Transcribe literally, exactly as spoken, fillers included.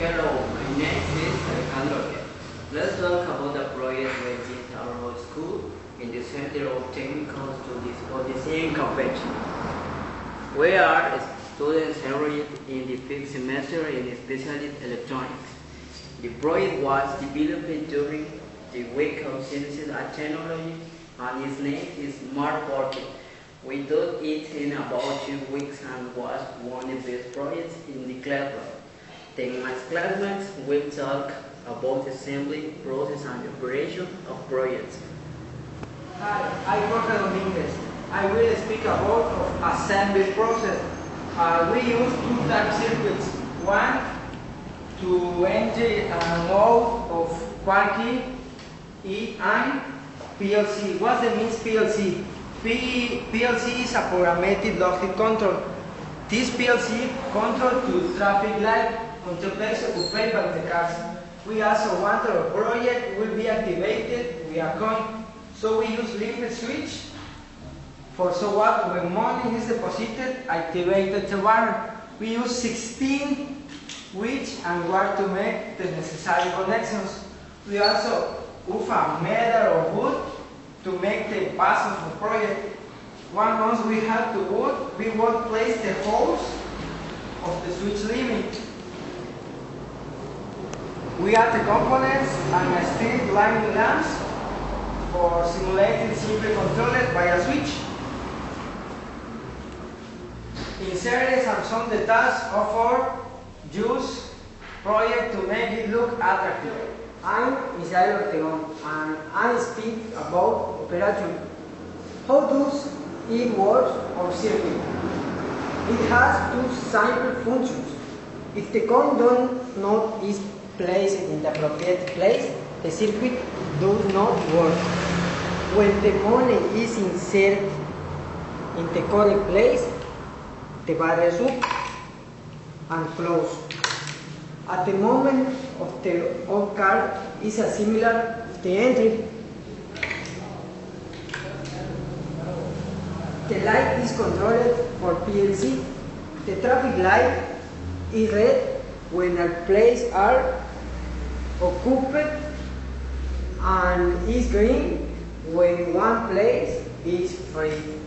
Hello, my name is Alejandro. Let's talk about the project within our school in the Center of Technical Studies for Design Convention. We are students enrolled in the fifth semester in Specialist Electronics. The project was developed during the Week of Sciences and Technology, and its name is Smart Forty. We did it in about two weeks and was one of the best projects in the classroom. Then my classmates will talk about assembly, process and operation of projects. Hi, I'm Jorge Dominguez. I will speak about of assembly process. Uh, we use two type circuits. One to enter a node of Quarky E and P L C. What the means P L C? P PLC is a programmatic logic control. This P L C control to traffic light until place occupied by the cars. We also want our project will be activated with a coin. So we use limit switch for so what when money is deposited, activated the wire. We use sixteen switch and wire to make the necessary connections. We also use a metal or wood to make the pass of the project. One once we have to wood, we will place the holes of the switch limit. We add the components and a steel blinding lamps for simulating simple controlled by a switch. In series and some details of our use project to make it look attractive. I'm Israel Ortegon and I speak about operation. How does it work or circuit? It has two simple functions. If the coin does not is placed in the appropriate place, the circuit does not work. When the money is inserted in the correct place, the battery is up and closed. At the moment of the on card is a similar the entry. The light is controlled for P L C. The traffic light is red when a place are occupied and is green when one place is free.